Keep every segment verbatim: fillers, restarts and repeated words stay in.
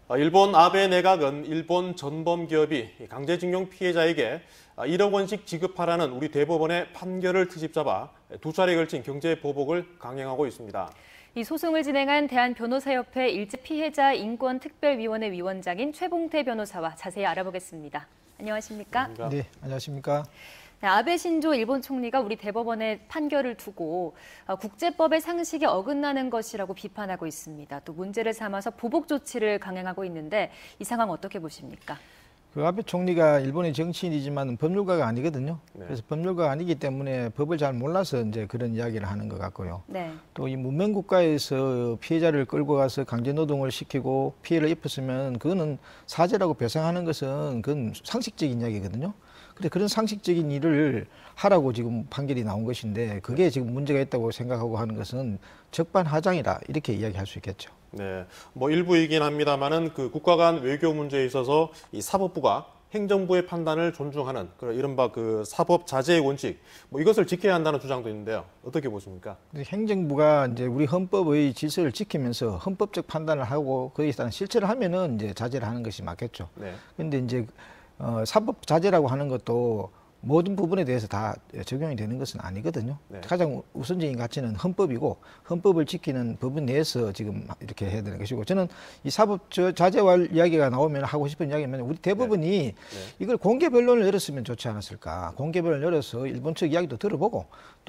일본 아베 내각은 일본 전범 기업이 강제징용 피해자에게 일억 원씩 지급하라는 우리 대법원의 판결을 트집잡아 두 차례에 걸친 경제 보복을 강행하고 있습니다. 이 소송을 진행한 대한변호사협회 일제피해자 인권특별위원회 위원장인 최봉태 변호사와 자세히 알아보겠습니다. 안녕하십니까? 안녕하십니까? 네, 안녕하십니까? 네, 아베 신조 일본 총리가 우리 대법원의 판결을 두고 국제법의 상식에 어긋나는 것이라고 비판하고 있습니다. 또 문제를 삼아서 보복 조치를 강행하고 있는데 이 상황 어떻게 보십니까? 그 아베 총리가 일본의 정치인이지만 법률가가 아니거든요. 네. 그래서 법률가가 아니기 때문에 법을 잘 몰라서 이제 그런 이야기를 하는 것 같고요. 네. 또 이 문명 국가에서 피해자를 끌고 가서 강제 노동을 시키고 피해를 입혔으면 그거는 사죄라고 배상하는 것은 그건 상식적인 이야기거든요. 그래 그런 상식적인 일을 하라고 지금 판결이 나온 것인데 그게 지금 문제가 있다고 생각하고 하는 것은 적반하장이다 이렇게 이야기할 수 있겠죠. 네, 뭐 일부이긴 합니다만은 그 국가 간 외교 문제에 있어서 이 사법부가 행정부의 판단을 존중하는 그런 이른바 그 사법 자제의 원칙, 뭐 이것을 지켜야 한다는 주장도 있는데요. 어떻게 보십니까? 행정부가 이제 우리 헌법의 질서를 지키면서 헌법적 판단을 하고 거기에 따른 실천을 하면은 이제 자제를 하는 것이 맞겠죠. 네. 근데 이제 어, 사법 자제라고 하는 것도 모든 부분에 대해서 다 적용이 되는 것은 아니거든요. 네. 가장 우선적인 가치는 헌법이고 헌법을 지키는 법원 내에서 지금 이렇게 해야 되는 것이고 저는 이 사법 자제와 이야기가 나오면 하고 싶은 이야기는 우리 대법원이 네. 네. 이걸 공개 변론을 열었으면 좋지 않았을까. 공개 변론을 열어서 일본 측 이야기도 들어보고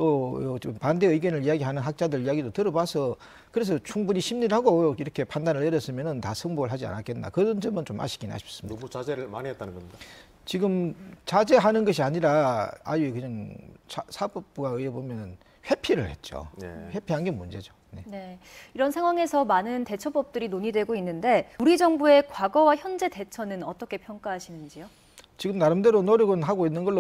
또 반대 의견을 이야기하는 학자들 이야기도 들어봐서 그래서 충분히 심리를 하고 이렇게 판단을 내렸으면 다 승복을 하지 않았겠나. 그런 점은 좀 아쉽긴 아쉽습니다. 너무 자제를 많이 했다는 겁니다. 지금 자제하는 것이 아니라 아유 그냥 사법부가 의해 보면 회피를 했죠. 네. 회피한 게 문제죠. 네. 네. 이런 상황에서 많은 대처법들이 논의되고 있는데 우리 정부의 과거와 현재 대처는 어떻게 평가하시는지요? 지금 나름대로 노력은 하고 있는 걸로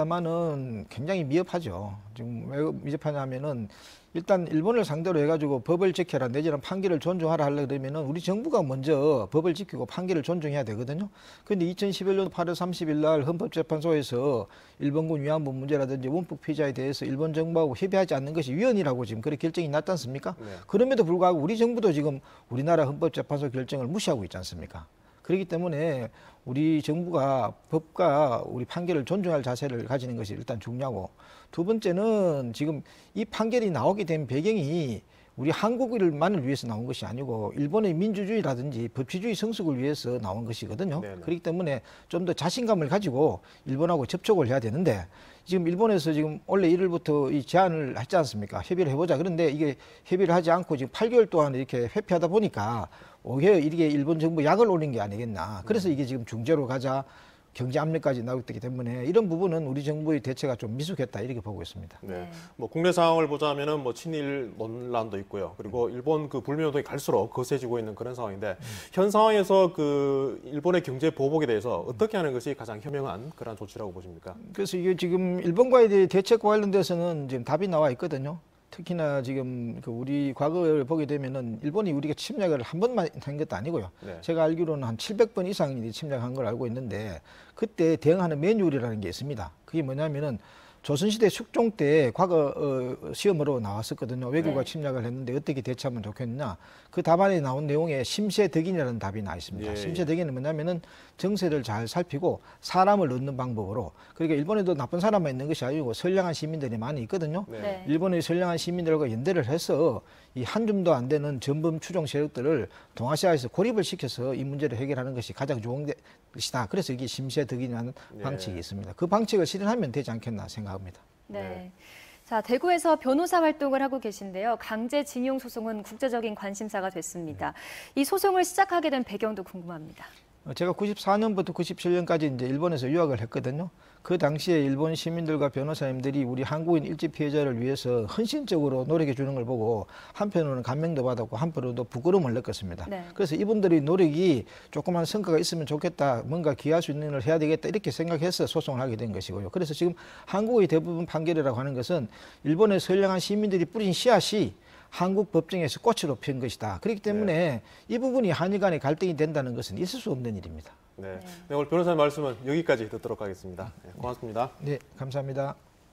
보입니다만은 굉장히 미흡하죠. 지금 왜 미흡하냐면은 일단 일본을 상대로 해가지고 법을 지켜라 내지는 판결을 존중하라 하려 그러면은 우리 정부가 먼저 법을 지키고 판결을 존중해야 되거든요. 그런데 이천십일 년 팔월 삼십일 날 헌법재판소에서 일본군 위안부 문제라든지 원폭 피해자에 대해서 일본 정부하고 협의하지 않는 것이 위헌이라고 지금 그렇게 결정이 났지 않습니까? 네. 그럼에도 불구하고 우리 정부도 지금 우리나라 헌법재판소 결정을 무시하고 있지 않습니까? 그렇기 때문에 우리 정부가 법과 우리 판결을 존중할 자세를 가지는 것이 일단 중요하고 두 번째는 지금 이 판결이 나오게 된 배경이 우리 한국을만을 위해서 나온 것이 아니고 일본의 민주주의라든지 법치주의 성숙을 위해서 나온 것이거든요. 네네. 그렇기 때문에 좀 더 자신감을 가지고 일본하고 접촉을 해야 되는데 지금 일본에서 지금 원래 일월부터 이 제안을 했지 않습니까? 협의를 해보자. 그런데 이게 협의를 하지 않고 지금 팔 개월 동안 이렇게 회피하다 보니까 오히려 이게 일본 정부 약을 올린 게 아니겠나. 그래서 이게 지금 중재로 가자. 경제 압력까지 나오기 때문에 이런 부분은 우리 정부의 대처가 좀 미숙했다 이렇게 보고 있습니다. 네, 뭐 국내 상황을 보자면은 뭐 친일 논란도 있고요. 그리고 일본 그 불매 운동이 갈수록 거세지고 있는 그런 상황인데 음. 현 상황에서 그 일본의 경제 보복에 대해서 어떻게 하는 것이 가장 현명한 그런 조치라고 보십니까? 그래서 이게 지금 일본과의 대책과 관련돼서는 지금 답이 나와 있거든요. 특히나 지금 그 우리 과거를 보게 되면은 일본이 우리가 침략을 한 번만 한 것도 아니고요. 네. 제가 알기로는 한 칠백 번 이상이 침략한 걸 알고 있는데 그때 대응하는 매뉴얼이라는 게 있습니다. 그게 뭐냐면은 조선시대 숙종 때 과거 어, 시험으로 나왔었거든요. 외국가 네. 침략을 했는데 어떻게 대처하면 좋겠느냐. 그 답안에 나온 내용에 심세덕인이라는 답이 나와 있습니다. 예. 심세덕인은 뭐냐면은 정세를 잘 살피고 사람을 얻는 방법으로 그러니까 일본에도 나쁜 사람만 있는 것이 아니고 선량한 시민들이 많이 있거든요. 네. 네. 일본의 선량한 시민들과 연대를 해서 이 한 줌도 안 되는 전범 추종 세력들을 동아시아에서 고립을 시켜서 이 문제를 해결하는 것이 가장 좋은 것이다. 그래서 이게 심세덕인이라는 네. 방식이 있습니다. 그 방식을 실현하면 되지 않겠나 생각합니다. 네. 네. 자, 대구에서 변호사 활동을 하고 계신데요. 강제징용 소송은 국제적인 관심사가 됐습니다. 이 소송을 시작하게 된 배경도 궁금합니다. 제가 구십사 년부터 구십칠 년까지 이제 일본에서 유학을 했거든요. 그 당시에 일본 시민들과 변호사님들이 우리 한국인 일제 피해자를 위해서 헌신적으로 노력해 주는 걸 보고 한편으로는 감명도 받았고 한편으로도 부끄러움을 느꼈습니다. 네. 그래서 이분들의 노력이 조그만 성과가 있으면 좋겠다, 뭔가 기여할 수 있는 걸 해야 되겠다 이렇게 생각해서 소송을 하게 된 것이고요. 그래서 지금 한국의 대부분 판결이라고 하는 것은 일본의 선량한 시민들이 뿌린 씨앗이 한국 법정에서 꽃으로 핀 것이다. 그렇기 때문에 네. 이 부분이 한일 간의 갈등이 된다는 것은 있을 수 없는 일입니다. 네. 네. 오늘 변호사님 말씀은 여기까지 듣도록 하겠습니다. 네, 고맙습니다. 네, 감사합니다.